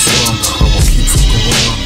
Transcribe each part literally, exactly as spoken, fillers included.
makes you wonder how I keep from going under.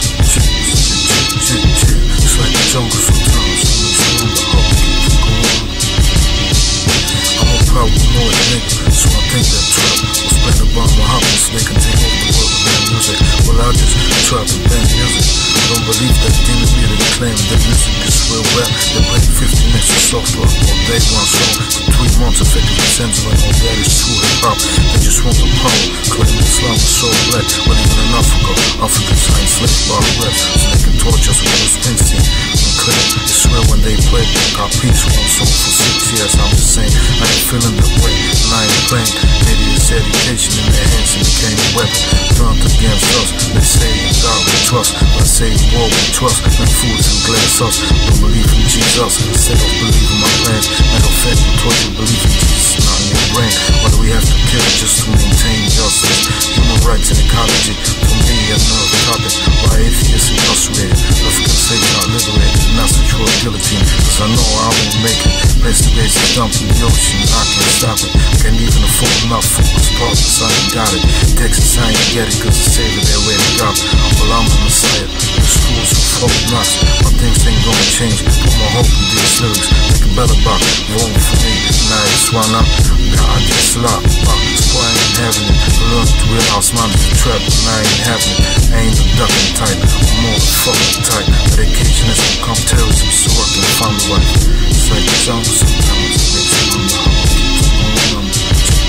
It's like the jungle sometimes, it makes you wonder how I keep from going under. I'm a proud annoyed nigga, so I think that trap will spread about my hoppers so they can take over the world with bad music. Well, I just trap and bad music. I don't believe that demon me that claim that music is real rap. They play fifty minutes of soft rock all day, one song for three months, effectively censoring all that is true hip-hop. They just want the power, claiming Islam is so black. Well, even in Africa, Africans are enslaved by reps, so they can torture us with Bruce Springsteen. Unclear, it's real when they play got peace one song for six years. I'm just saying, I ain't feeling that way, and I ain't playing. Maybe it's education in their hands and became a weapon turned against us. They say in God we trust, but I say in war we trust. When fools and glass us, don't believe in Jesus instead of believing my plans. Matter of fact, we taught you believe in Jesus, not in your brain. Why do we have to kill just to maintain justice? Human rights and ecology, for me another topic. Why atheists incarcerated, African slaves not liberated, not secure guillotine? Cause I know I won't make it. Place the base is dumped in the ocean, I can't stop it. I can't even afford enough for this partners, I ain't got it. Texas, I ain't get it, cause the savior there where they got it. Well, I'm the messiah, the schools who fuck nuts. My things ain't gonna change, put my hope in these lyrics. Make a better box, wrong for me, now it's why not. God, it's a lot, but that's why I ain't having it. I learned to realize mine is a trap, and I ain't having it. I ain't the ducking type, I'm more the fucking type. Medication is gonna come terrorism, so I can find the right. It's like the jungle sometimes, it makes you wonder how I keep from going under.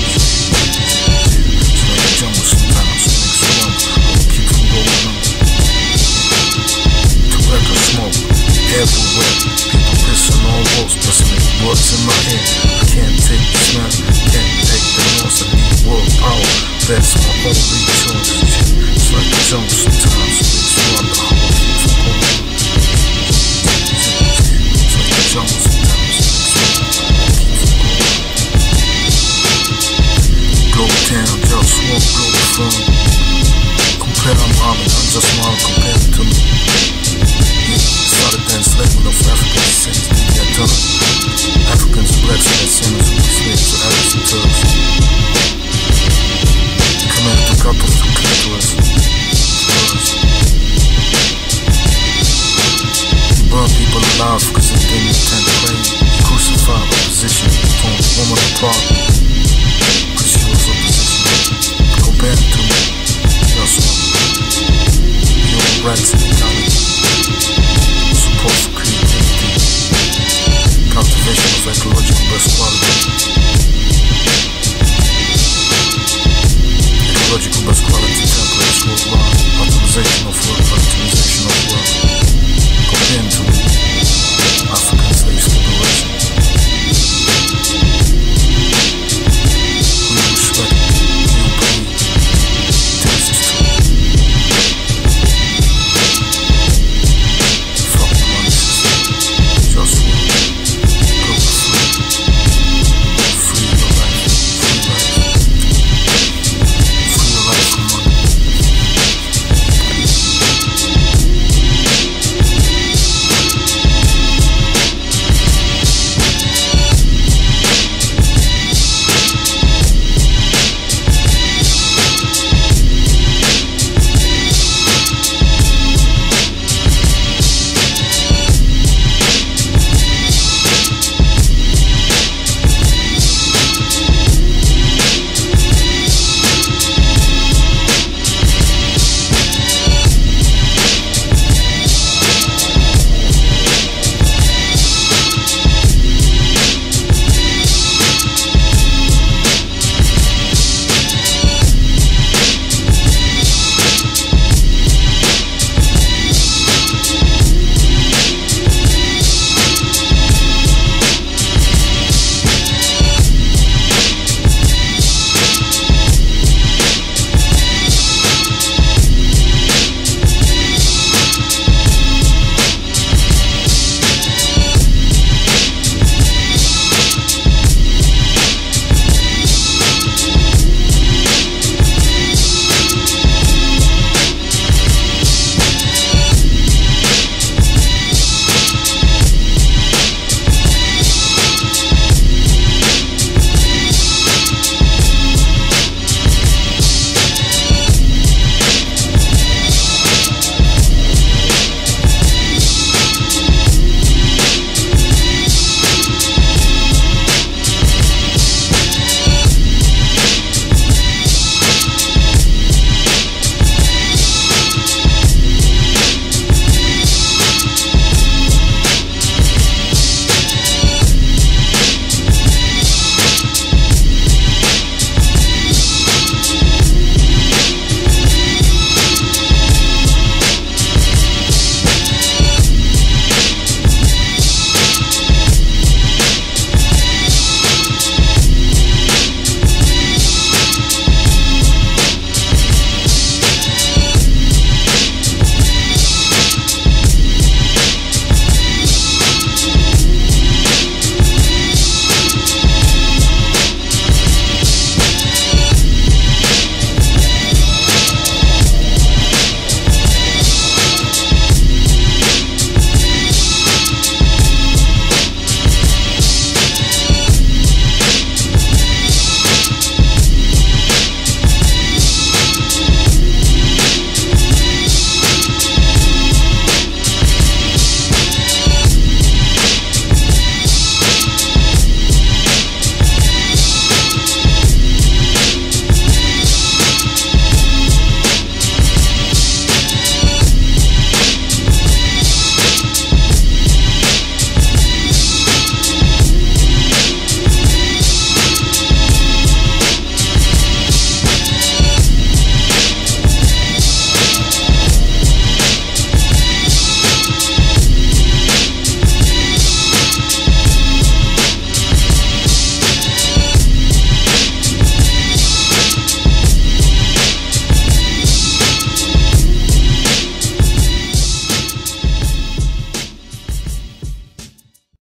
It's like the jungle sometimes, it makes you wonder how I keep from going under. Tobacco smoke, everywhere. People pissing on walls, pressing me words in my head. I can't take the smell, can't take the loss. I need world power, that's my only choice. It's like the jungle sometimes, it makes you wonder how I keep from going under. It's like the jungle sometimes, it makes you wonder how I keep from going under. Global town, JustWar, Globalfirm. Compare I'm Muhammad, I'm just one compared to me. Started the enslavement of Africans since the Ghana. Africans, blacks, and sinners were slaves to Arabs and Turks. They commanded the couples to clitoris. He burned people alive because they didn't intend to claim. He crucified opposition, torn the woman apart because she was opposition. Compare it to me, just one. Human rights and ecology. Support for creativity, cultivation of ecological best quality, ecological best quality templates worldwide, optimization of work